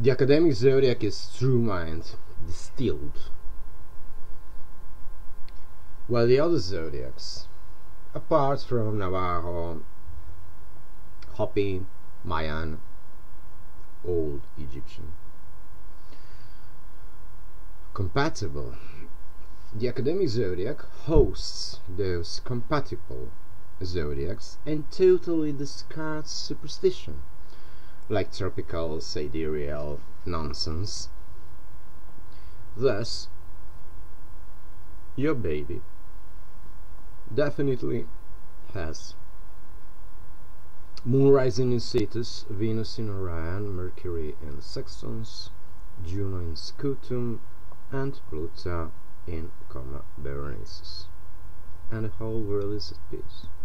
The academic zodiac is true mind distilled, while the other zodiacs, apart from Navajo, Hopi, Mayan, Old Egyptian, compatible. The academic zodiac hosts those compatible zodiacs and totally discards superstition, like tropical sidereal nonsense. Thus, your baby definitely has Moon rising in Cetus, Venus in Orion, Mercury in Sextans, Juno in Scutum, and Pluto in Berenices. And the whole world is at peace.